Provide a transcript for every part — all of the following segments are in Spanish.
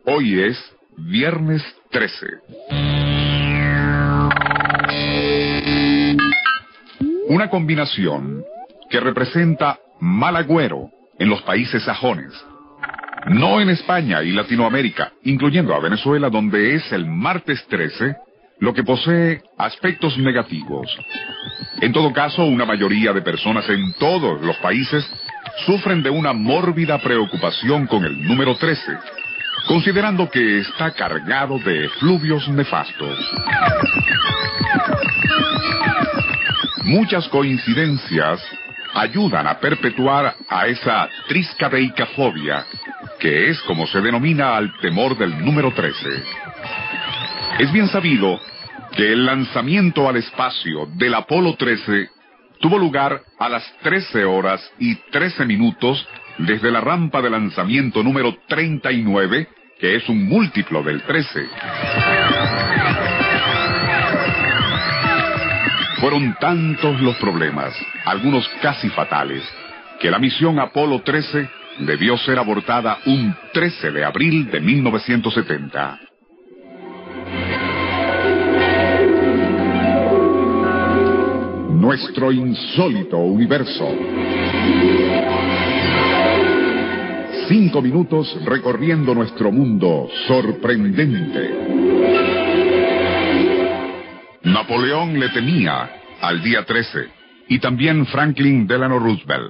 Hoy es viernes 13. Una combinación que representa mal agüero en los países sajones. No en España y Latinoamérica, incluyendo a Venezuela, donde es el martes 13, lo que posee aspectos negativos. En todo caso, una mayoría de personas en todos los países sufren de una mórbida preocupación con el número 13, considerando que está cargado de efluvios nefastos. Muchas coincidencias ayudan a perpetuar a esa triskaidekafobia, que es como se denomina al temor del número 13. Es bien sabido que el lanzamiento al espacio del Apolo 13 tuvo lugar a las 13 horas y 13 minutos desde la rampa de lanzamiento número 39, que es un múltiplo del 13. Fueron tantos los problemas, algunos casi fatales, que la misión Apolo 13 debió ser abortada un 13 de abril de 1970. Nuestro insólito universo. 5 minutos recorriendo nuestro mundo sorprendente. Napoleón le temía al día 13, y también Franklin Delano Roosevelt.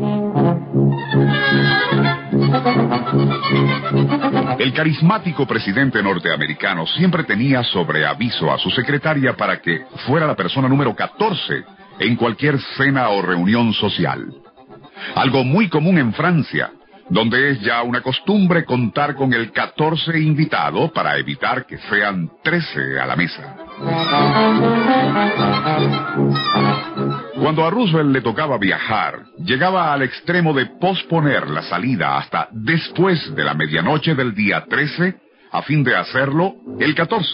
El carismático presidente norteamericano siempre tenía sobre aviso a su secretaria para que fuera la persona número 14 en cualquier cena o reunión social. Algo muy común en Francia, donde es ya una costumbre contar con el 14 invitado para evitar que sean 13 a la mesa. Cuando a Roosevelt le tocaba viajar, llegaba al extremo de posponer la salida hasta después de la medianoche del día 13, a fin de hacerlo el 14.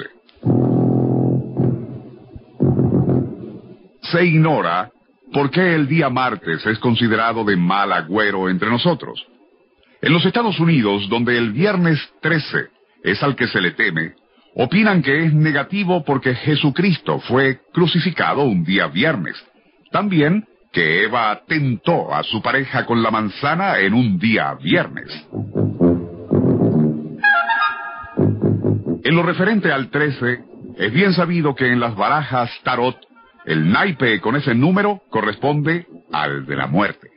Se ignora por qué el día martes es considerado de mal agüero entre nosotros. En los Estados Unidos, donde el viernes 13 es al que se le teme, opinan que es negativo porque Jesucristo fue crucificado un día viernes. También que Eva tentó a su pareja con la manzana en un día viernes. En lo referente al 13, es bien sabido que en las barajas tarot, el naipe con ese número corresponde al de la muerte.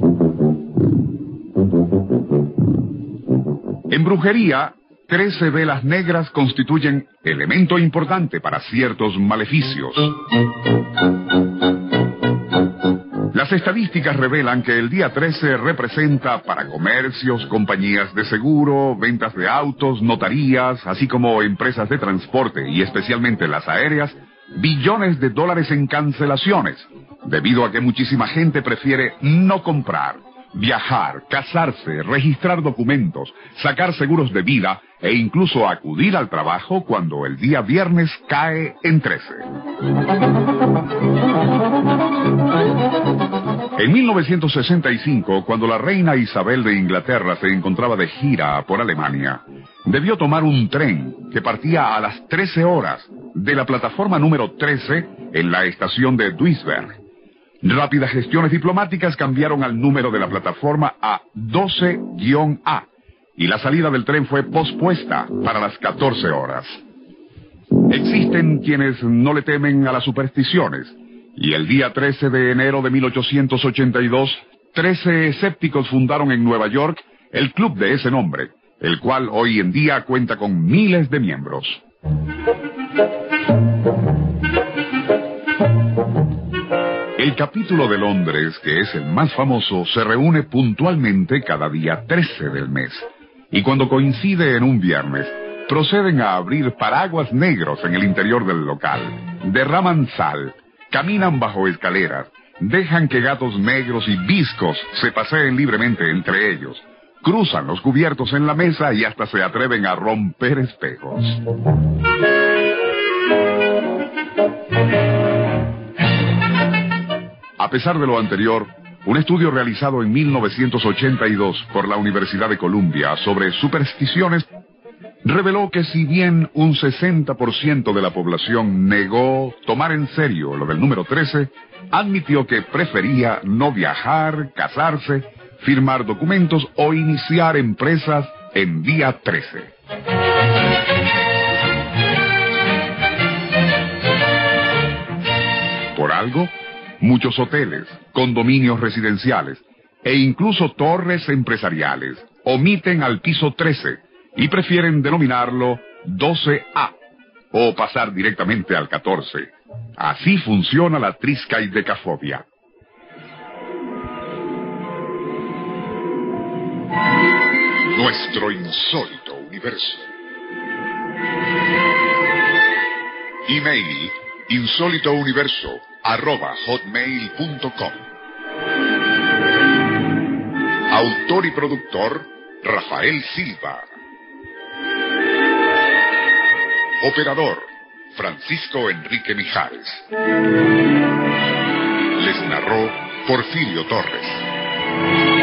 En brujería, 13 velas negras constituyen elemento importante para ciertos maleficios. Las estadísticas revelan que el día 13 representa para comercios, compañías de seguro, ventas de autos, notarías, así como empresas de transporte y especialmente las aéreas, billones de dólares en cancelaciones, debido a que muchísima gente prefiere no comprar, viajar, casarse, registrar documentos, sacar seguros de vida e incluso acudir al trabajo cuando el día viernes cae en 13. En 1965, cuando la reina Isabel de Inglaterra se encontraba de gira por Alemania, debió tomar un tren que partía a las 13 horas de la plataforma número 13 en la estación de Duisburg. Rápidas gestiones diplomáticas cambiaron al número de la plataforma a 12-A y la salida del tren fue pospuesta para las 14 horas. Existen quienes no le temen a las supersticiones, y el día 13 de enero de 1882, 13 escépticos fundaron en Nueva York el club de ese nombre, el cual hoy en día cuenta con miles de miembros. El capítulo de Londres, que es el más famoso, se reúne puntualmente cada día 13 del mes. Y cuando coincide en un viernes, proceden a abrir paraguas negros en el interior del local, derraman sal, caminan bajo escaleras, dejan que gatos negros y viscos se paseen libremente entre ellos, cruzan los cubiertos en la mesa y hasta se atreven a romper espejos. A pesar de lo anterior, un estudio realizado en 1982 por la Universidad de Columbia sobre supersticiones reveló que si bien un 60% de la población negó tomar en serio lo del número 13, admitió que prefería no viajar, casarse, firmar documentos o iniciar empresas en día 13. Por algo, muchos hoteles, condominios residenciales e incluso torres empresariales omiten al piso 13 y prefieren denominarlo 12A o pasar directamente al 14. Así funciona la triscaidecafobia. Nuestro insólito universo. Email insólitouniverso@hotmail.com. Autor y productor Rafael Silva. Operador Francisco Enrique Mijares. Les narró Porfirio Torres.